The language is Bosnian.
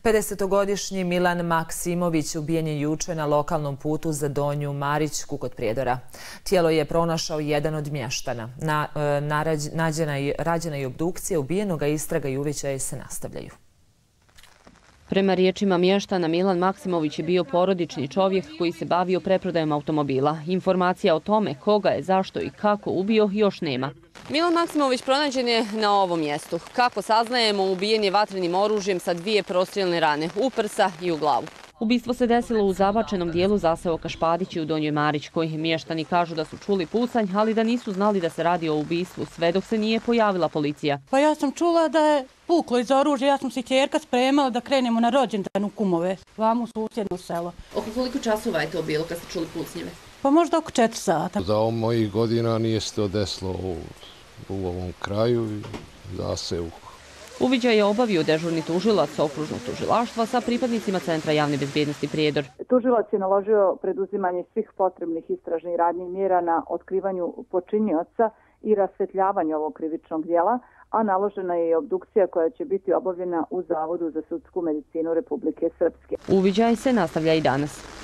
50-godišnji Milan Maksimović ubijen je juče na lokalnom putu za Donju Marićku kod Prijedora. Tijelo je pronašao jedan od mještana. Rađena je obdukcija ubijenoga, istraga i uviđaji se nastavljaju. Prema riječima mještana, Milan Maksimović je bio porodični čovjek koji se bavio preprodajom automobila. Informacija o tome koga je, zašto i kako ubio još nema. Milan Maksimović pronađen je na ovom mjestu. Kako saznajemo, ubijen je vatrenim oružjem sa 2 prostrijelne rane, u prsa i u glavu. Ubistvo se desilo u zabačenom dijelu zaseoka Špadići u Donjoj Marićkoj. Mještani kažu da su čuli pucanj, ali da nisu znali da se radi o ubistvu, sve dok se nije pojavila policija. Pa ja sam čula da je puklo iz oružja, ja sam se ćerka spremala da krenemo na rođendan u Kumove, vam u susjedno selo. Oko koliko časova je to bilo kad ste čuli pucnjeve? Pa možda oko 4 sata. Za mojih godina nije se to desilo u ovom kraju i zaseoku. Uviđaj je obavio dežurni tužilac okružnog tužilaštva sa pripadnicima Centra javne bezbjednosti Prijedor. Tužilac je naložio preduzimanje svih potrebnih istražnih radnjih mjera na otkrivanju počinioca i rasvetljavanju ovog krivičnog djela, a naložena je i obdukcija koja će biti obavljena u Zavodu za sudsku medicinu Republike Srpske. Uviđaj se nastavlja i danas.